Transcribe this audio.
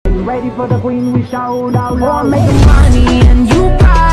Ready for the queen, we shout out loud. I'm making money and you proud.